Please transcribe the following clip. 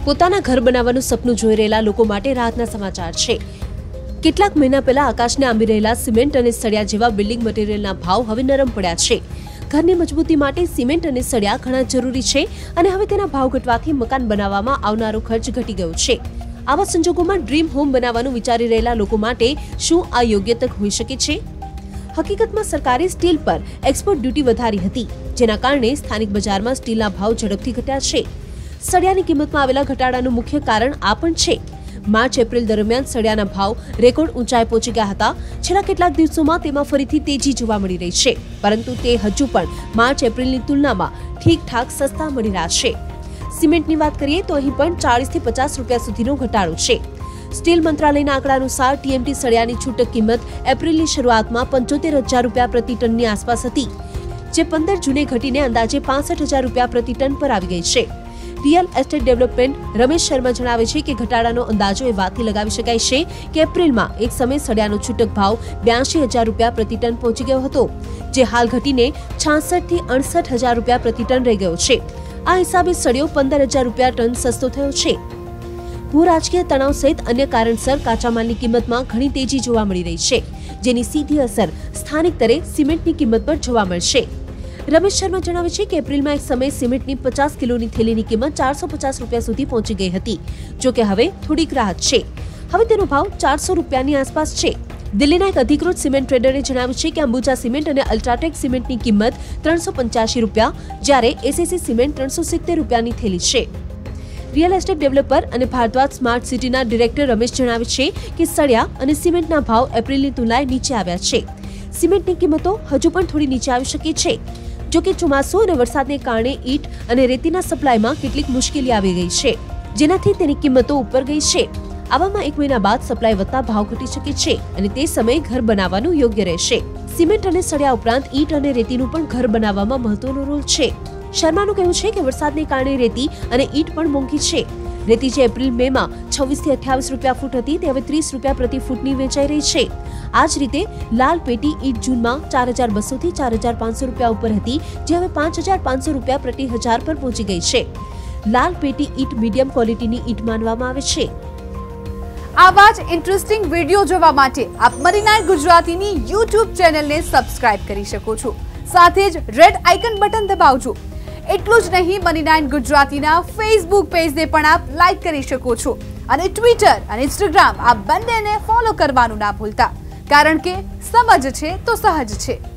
પોતાના ઘર બનાવવાનું સપનું જોઈ રહેલા લોકો માટે રાહતના સમાચાર છે। કેટલાક મહિના પહેલા આકાશને આંબી રહેલા સિમેન્ટ અને સળિયા જેવા બિલ્ડિંગ મટીરીયલના ભાવ હવે નરમ પડ્યા છે। ઘરની મજબૂતી માટે સિમેન્ટ અને સળિયા ઘણા જરૂરી છે અને હવે તેના ભાવ ઘટવાથી મકાન બનાવવામાં આવનારો ખર્ચ ઘટી ગયો છે। આવા સંજોગોમાં ડ્રીમ હોમ બનાવવાનું વિચારી રહેલા લોકો માટે શું આ યોગ્ય તક હોઈ શકે છે? હકીકતમાં સરકારે સ્ટીલ પર એક્સપોર્ટ ડ્યુટી વધારી હતી, જેના કારણે સ્થાનિક બજારમાં સ્ટીલના ભાવ ઝડપથી ઘટ્યા છે। સળિયાની કિંમતમાં આવેલા ઘટાડાનું મુખ્ય કારણ આ પણ છે। માર્ચ-એપ્રિલ દરમિયાન સળિયાના ભાવ રેકોર્ડ ઊંચાઈ પહોંચી ગયા હતા। છેલ્લા કેટલાક દિવસોમાં તેમાં ફરીથી તેજી જોવા મળી રહી છે, પરંતુ તે હજુ પણ માર્ચ-એપ્રિલની તુલનામાં ઠીકઠાક સસ્તા મળી રહ્યા છે। સિમેન્ટની વાત કરીએ તો અહીં પણ 40 થી 50 રૂપિયા સુધીનો ઘટાડો છે। સ્ટીલ મંત્રાલયના આંકડા અનુસાર ટીએમટી સળિયાની છૂટક કિંમત એપ્રિલની શરૂઆતમાં 75,000 રૂપિયા પ્રતિ ટનની આસપાસ હતી, જે 15 જૂને ઘટીને અંદાજે 65,000 રૂપિયા પ્રતિ ટન પર આવી ગઈ છે। Real estate development Ramesh Sharma જણાવે છે કે ઘટાડાનો અંદાજો એ વાતથી લગાવી શકાય છે કે એપ્રિલમાં એક સમયે સળિયાનો છૂટક ભાવ 82,000 રૂપિયા પ્રતિ ટન પહોંચી ગયો હતો, જે હાલ ઘટીને 66 થી 68,000 રૂપિયા પ્રતિ ટન રહી ગયો છે। આ હિસાબે સળિયો 15,000 રૂપિયા ટન સસ્તો થયો છે। ભૂ રાજકીય તણાવ સહિત અન્ય કારણસર કાચા માલની કિંમતમાં ઘણી તેજી જોવા મળી રહી છે, જેની સીધી અસર સ્થાનિક દરે સિમેન્ટની કિંમત પર જોવા મળશે। રમેશ શર્મા જણાવે છે કે એપ્રિલમાં એક સમયે સિમેન્ટની 50 કિલોની થેલીની કિંમત 450 રૂપિયા સુધી પહોંચી ગઈ હતી, જો કે હવે થોડીક રાહત છે। હવે તેનો ભાવ 400 રૂપિયાની આસપાસ છે। દિલ્હીના એક અધિકૃત સિમેન્ટ ટ્રેડરે જણાવ્યું છે કે અંબુજા સિમેન્ટ અને અલ્ટ્રાટેક સિમેન્ટની કિંમત 385 રૂપિયા, જ્યારે એસએસસી સિમેન્ટ 370 રૂપિયાની થેલી છે। રિયલ એસ્ટેટ ડેવલપર અને ભારદ્વાજ સ્માર્ટ સિટીના ડિરેક્ટર રમેશ જણાવે છે કે સળિયા અને સિમેન્ટના ભાવ એપ્રિલની તુલનાએ નીચે આવ્યા છે। સિમેન્ટની કિંમતો હજુ પણ થોડી નીચે આવી શકે છે, જો કે ચોમાસું અને વરસાદને કારણે ઈંટ અને રેતીના સપ્લાયમાં કેટલીક મુશ્કેલી આવી ગઈ છે, જેનાથી તેની કિંમતો ઉપર ગઈ છે। આવામાં એક મહિના બાદ સપ્લાય વધતા ભાવ ઘટી શકે છે અને તે સમયે ઘર બનાવવાનું યોગ્ય રહેશે। સિમેન્ટ અને સળિયા ઉપરાંત ઈંટ અને રેતીનું પણ ઘર બનાવવામાં મહત્વનો રોલ છે। શર્માનું કહેવું છે કે વરસાદને કારણે રેતી અને ઈંટ પણ મોંઘી છે। રેતી જે એપ્રિલ-મે માં 26 થી 28 રૂપિયા ફૂટ હતી, તે હવે 30 રૂપિયા પ્રતિ ફૂટની વેચાઈ રહી છે। આ જ રીતે લાલ પેટી ઈંટ જૂનમાં 4,200 થી 4,500 રૂપિયા ઉપર હતી, જે હવે 5,500 રૂપિયા પ્રતિ હજાર પર પહોંચી ગઈ છે। લાલ પેટી ઈંટ મીડિયમ ક્વોલિટીની ઈંટ માનવામાં આવે છે। આવા જ ઇન્ટરેસ્ટિંગ વિડીયો જોવા માટે આપ મરી9 ગુજરાતીની YouTube ચેનલને સબસ્ક્રાઇબ કરી શકો છો, સાથે જ રેડ આઇકન બટન દબાવજો। એટલું જ નહીં, મરી9 ગુજરાતીના ફેસબુક પેજને પણ આપ લાઈક કરી શકો છો અને ટ્વિટર અને ઇન્સ્ટાગ્રામ આ બંનેને ફોલો કરવાનું ના ભૂલતા, કારણ કે સમજ છે તો સહજ છે।